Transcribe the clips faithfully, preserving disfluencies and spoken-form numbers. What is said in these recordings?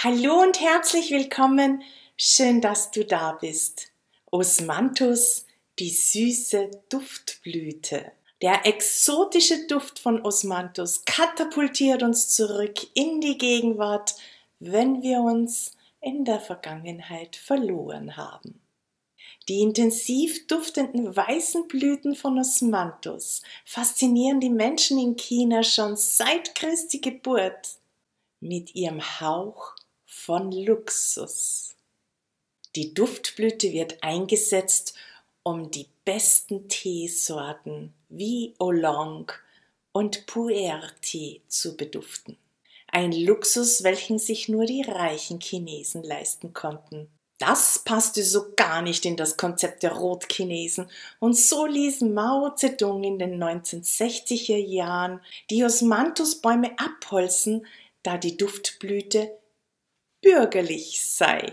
Hallo und herzlich willkommen, schön, dass du da bist. Osmanthus, die süße Duftblüte. Der exotische Duft von Osmanthus katapultiert uns zurück in die Gegenwart, wenn wir uns in der Vergangenheit verloren haben. Die intensiv duftenden weißen Blüten von Osmanthus faszinieren die Menschen in China schon seit Christi Geburt mit ihrem Hauch von Luxus. Die Duftblüte wird eingesetzt, um die besten Teesorten wie Oolong und Pu'er-Tee zu beduften. Ein Luxus, welchen sich nur die reichen Chinesen leisten konnten. Das passte so gar nicht in das Konzept der Rotchinesen und so ließ Mao Zedong in den neunzehnhundertsechziger Jahren die Osmanthusbäume abholzen, da die Duftblüte bürgerlich sei.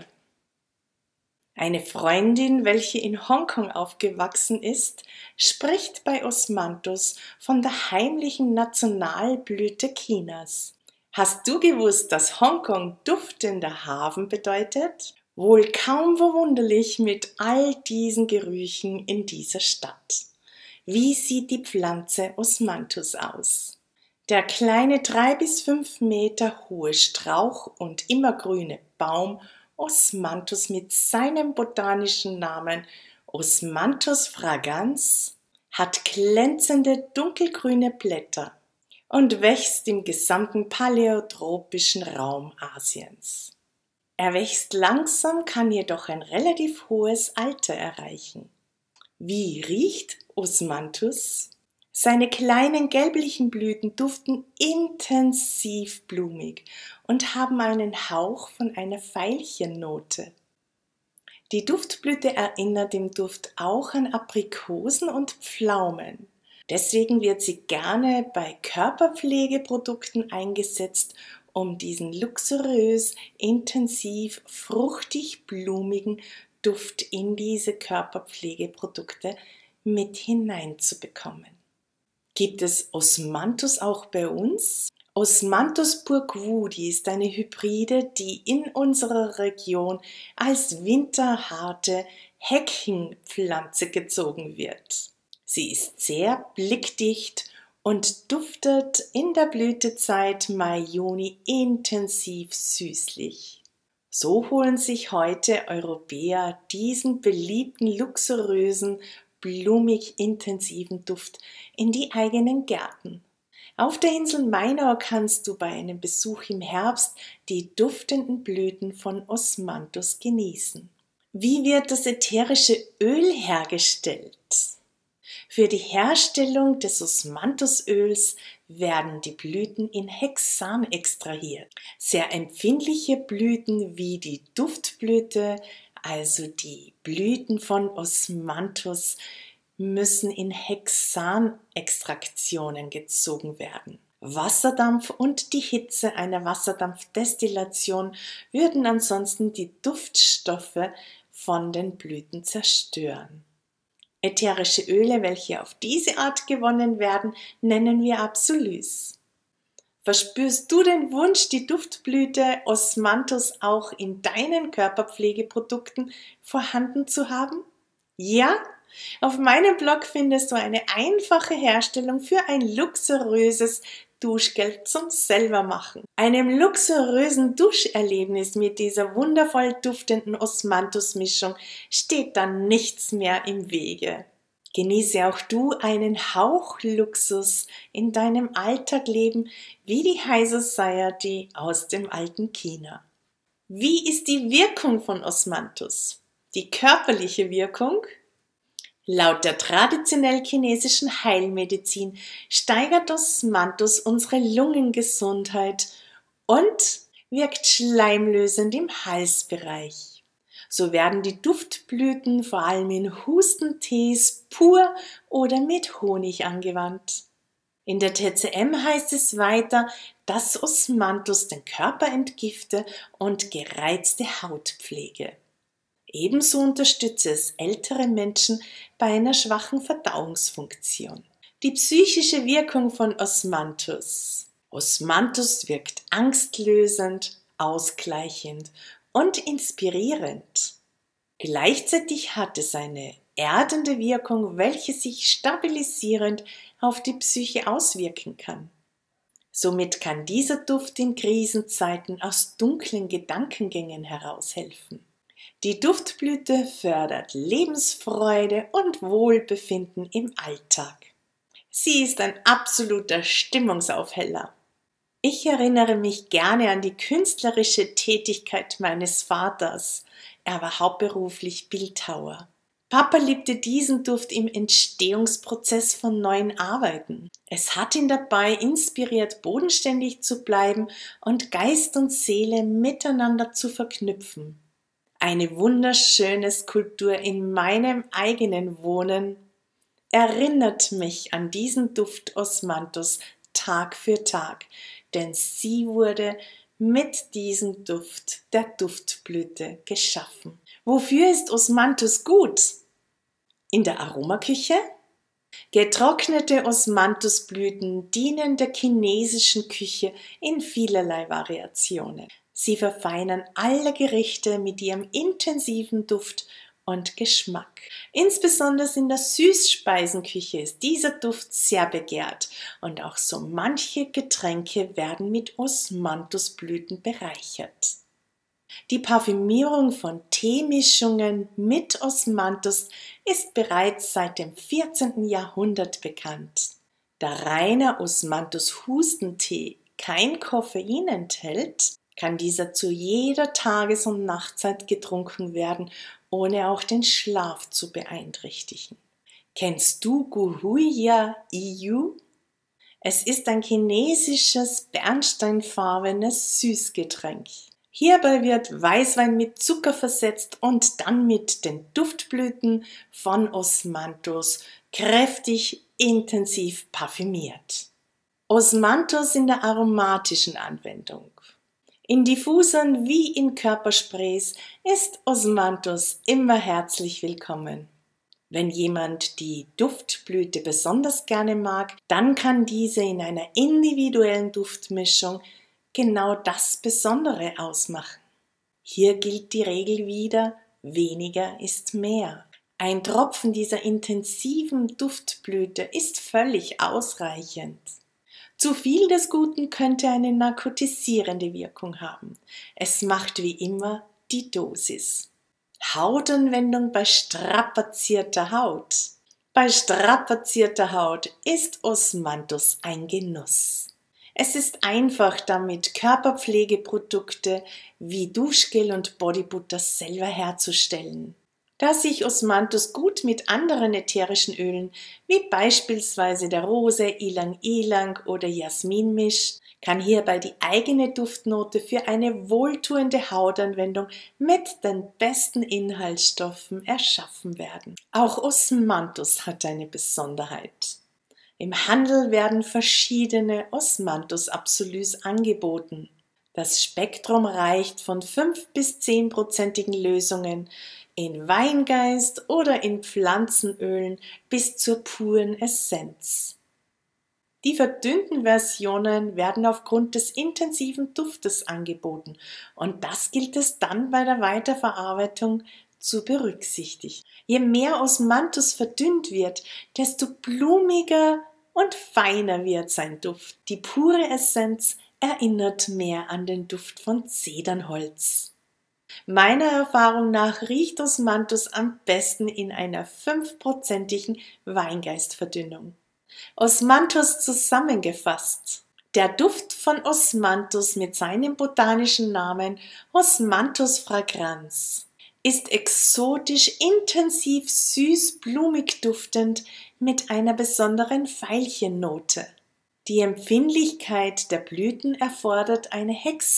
Eine Freundin, welche in Hongkong aufgewachsen ist, spricht bei Osmanthus von der heimlichen Nationalblüte Chinas. Hast du gewusst, dass Hongkong duftender Hafen bedeutet? Wohl kaum verwunderlich mit all diesen Gerüchen in dieser Stadt. Wie sieht die Pflanze Osmanthus aus? Der kleine drei bis fünf Meter hohe Strauch und immergrüne Baum Osmanthus mit seinem botanischen Namen Osmanthus fragans hat glänzende dunkelgrüne Blätter und wächst im gesamten paläotropischen Raum Asiens. Er wächst langsam, kann jedoch ein relativ hohes Alter erreichen. Wie riecht Osmanthus? Seine kleinen gelblichen Blüten duften intensiv blumig und haben einen Hauch von einer Veilchennote. Die Duftblüte erinnert im Duft auch an Aprikosen und Pflaumen. Deswegen wird sie gerne bei Körperpflegeprodukten eingesetzt, um diesen luxuriös, intensiv, fruchtig blumigen Duft in diese Körperpflegeprodukte mit hineinzubekommen. Gibt es Osmanthus auch bei uns? Osmanthus purgwoodi ist eine Hybride, die in unserer Region als winterharte Heckenpflanze gezogen wird. Sie ist sehr blickdicht und duftet in der Blütezeit Mai-Juni intensiv süßlich. So holen sich heute Europäer diesen beliebten, luxuriösen, blumig intensiven Duft in die eigenen Gärten. Auf der Insel Mainau kannst du bei einem Besuch im Herbst die duftenden Blüten von Osmanthus genießen. Wie wird das ätherische Öl hergestellt? Für die Herstellung des Osmanthusöls werden die Blüten in Hexan extrahiert. Sehr empfindliche Blüten wie die Duftblüte, also die Blüten von Osmanthus, müssen in Hexanextraktionen gezogen werden. Wasserdampf und die Hitze einer Wasserdampfdestillation würden ansonsten die Duftstoffe von den Blüten zerstören. Ätherische Öle, welche auf diese Art gewonnen werden, nennen wir Absolus. Verspürst du den Wunsch, die Duftblüte Osmanthus auch in deinen Körperpflegeprodukten vorhanden zu haben? Ja? Auf meinem Blog findest du eine einfache Herstellung für ein luxuriöses Duschgel zum Selbermachen. Einem luxuriösen Duscherlebnis mit dieser wundervoll duftenden Osmanthus-Mischung steht dann nichts mehr im Wege. Genieße auch du einen Hauch Luxus in deinem Alltagleben wie die High Society aus dem alten China. Wie ist die Wirkung von Osmanthus? Die körperliche Wirkung? Laut der traditionell chinesischen Heilmedizin steigert Osmanthus unsere Lungengesundheit und wirkt schleimlösend im Halsbereich. So werden die Duftblüten vor allem in Hustentees pur oder mit Honig angewandt. In der T C M heißt es weiter, dass Osmanthus den Körper entgifte und gereizte Haut pflege. Ebenso unterstütze es ältere Menschen bei einer schwachen Verdauungsfunktion. Die psychische Wirkung von Osmanthus. Osmanthus wirkt angstlösend, ausgleichend und inspirierend. Gleichzeitig hat es eine erdende Wirkung, welche sich stabilisierend auf die Psyche auswirken kann. Somit kann dieser Duft in Krisenzeiten aus dunklen Gedankengängen heraushelfen. Die Duftblüte fördert Lebensfreude und Wohlbefinden im Alltag. Sie ist ein absoluter Stimmungsaufheller. Ich erinnere mich gerne an die künstlerische Tätigkeit meines Vaters. Er war hauptberuflich Bildhauer. Papa liebte diesen Duft im Entstehungsprozess von neuen Arbeiten. Es hat ihn dabei inspiriert, bodenständig zu bleiben und Geist und Seele miteinander zu verknüpfen. Eine wunderschöne Skulptur in meinem eigenen Wohnen erinnert mich an diesen Duft Osmanthus Tag für Tag, denn sie wurde mit diesem Duft der Duftblüte geschaffen. Wofür ist Osmanthus gut? In der Aromaküche? Getrocknete Osmanthusblüten dienen der chinesischen Küche in vielerlei Variationen. Sie verfeinern alle Gerichte mit ihrem intensiven Duft und Geschmack. Insbesondere in der Süßspeisenküche ist dieser Duft sehr begehrt und auch so manche Getränke werden mit Osmanthusblüten bereichert. Die Parfümierung von Teemischungen mit Osmanthus ist bereits seit dem vierzehnten Jahrhundert bekannt. Da reiner Osmanthus-Hustentee kein Koffein enthält, kann dieser zu jeder Tages- und Nachtzeit getrunken werden, ohne auch den Schlaf zu beeinträchtigen. Kennst du Guhuya Iyu? Es ist ein chinesisches bernsteinfarbenes Süßgetränk. Hierbei wird Weißwein mit Zucker versetzt und dann mit den Duftblüten von Osmanthus kräftig intensiv parfümiert. Osmanthus in der aromatischen Anwendung. In Diffusern wie in Körpersprays ist Osmanthus immer herzlich willkommen. Wenn jemand die Duftblüte besonders gerne mag, dann kann diese in einer individuellen Duftmischung genau das Besondere ausmachen. Hier gilt die Regel wieder, weniger ist mehr. Ein Tropfen dieser intensiven Duftblüte ist völlig ausreichend. Zu viel des Guten könnte eine narkotisierende Wirkung haben. Es macht wie immer die Dosis. Hautanwendung bei strapazierter Haut. Bei strapazierter Haut ist Osmanthus ein Genuss. Es ist einfach, damit Körperpflegeprodukte wie Duschgel und Bodybutter selber herzustellen. Da sich Osmanthus gut mit anderen ätherischen Ölen, wie beispielsweise der Rose, Ylang Ylang oder Jasmin mischt, kann hierbei die eigene Duftnote für eine wohltuende Hautanwendung mit den besten Inhaltsstoffen erschaffen werden. Auch Osmanthus hat eine Besonderheit. Im Handel werden verschiedene Osmanthus-Absolus angeboten. Das Spektrum reicht von fünf bis zehn prozentigen Lösungen in Weingeist oder in Pflanzenölen bis zur puren Essenz. Die verdünnten Versionen werden aufgrund des intensiven Duftes angeboten und das gilt es dann bei der Weiterverarbeitung zu berücksichtigen. Je mehr Osmanthus verdünnt wird, desto blumiger und feiner wird sein Duft. Die pure Essenz erinnert mehr an den Duft von Zedernholz. Meiner Erfahrung nach riecht Osmanthus am besten in einer fünfprozentigen Weingeistverdünnung. Osmanthus zusammengefasst. Der Duft von Osmanthus mit seinem botanischen Namen Osmanthus fragrans ist exotisch, intensiv, süß, blumig duftend mit einer besonderen Veilchennote. Die Empfindlichkeit der Blüten erfordert eine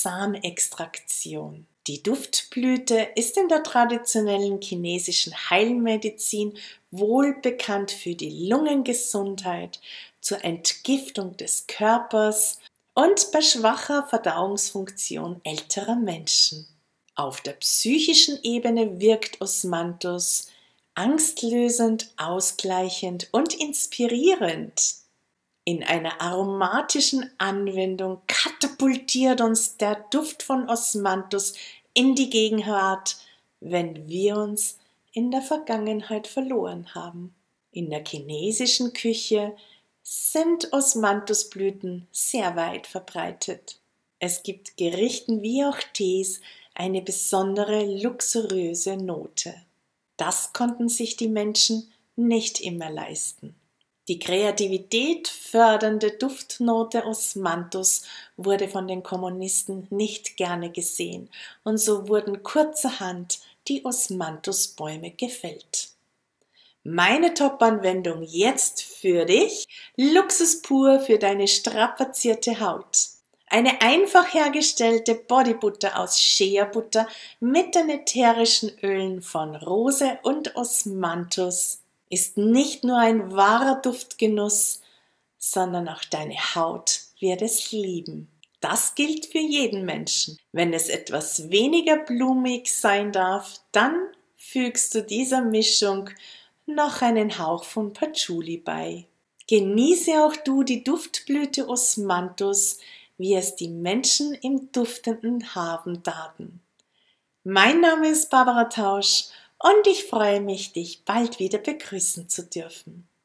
Hexanextraktion. Die Duftblüte ist in der traditionellen chinesischen Heilmedizin wohlbekannt für die Lungengesundheit, zur Entgiftung des Körpers und bei schwacher Verdauungsfunktion älterer Menschen. Auf der psychischen Ebene wirkt Osmanthus angstlösend, ausgleichend und inspirierend. In einer aromatischen Anwendung katapultiert uns der Duft von Osmanthus in die Gegenwart, wenn wir uns in der Vergangenheit verloren haben. In der chinesischen Küche sind Osmanthusblüten sehr weit verbreitet. Es gibt Gerichten wie auch Tees eine besondere luxuriöse Note. Das konnten sich die Menschen nicht immer leisten. Die Kreativität fördernde Duftnote Osmanthus wurde von den Kommunisten nicht gerne gesehen und so wurden kurzerhand die Osmanthusbäume gefällt. Meine Top-Anwendung jetzt für dich: Luxus pur für deine strapazierte Haut. Eine einfach hergestellte Bodybutter aus Shea-Butter mit den ätherischen Ölen von Rose und Osmanthus ist nicht nur ein wahrer Duftgenuss, sondern auch deine Haut wird es lieben. Das gilt für jeden Menschen. Wenn es etwas weniger blumig sein darf, dann fügst du dieser Mischung noch einen Hauch von Patchouli bei. Genieße auch du die Duftblüte Osmanthus, wie es die Menschen im duftenden Hafen taten. Mein Name ist Barbara Tausch und ich freue mich, dich bald wieder begrüßen zu dürfen.